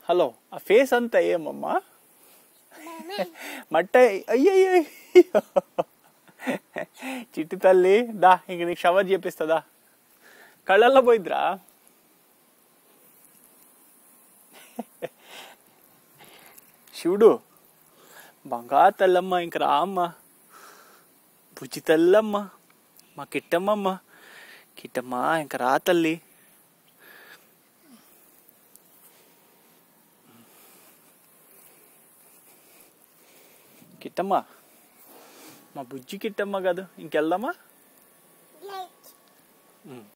hello ఆ face అంతా ఏమమ్మా మట్ట అయ్యయ్యో చిట్టి తల్లి దా ఇంక నీకు షవర్ చేపిస్తుందా కళ్ళల్లో పోయిద్రా శివుడు బంగారు తల్లమ్మ ఇంక రామ్మ బుజ్జి తల్లమ్మ మా కిట్టమ్మమ్మ కిట్టమ్మ ఇంక రా తల్లి కిట్టమ్మ మా బుజ్జి కిట్టమ్మ కాదు ఇంకెళ్దామా